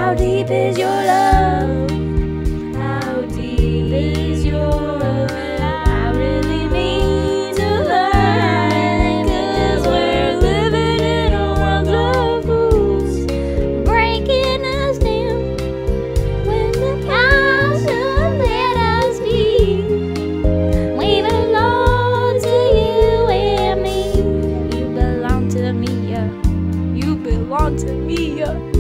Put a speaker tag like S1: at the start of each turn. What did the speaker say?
S1: How deep is your love? How deep is your love? I really mean to learn, 'cause we're living in a world of fools, breaking us down when the cows should let us be. We belong to you and me. You belong to me, yeah. You belong to me, yeah.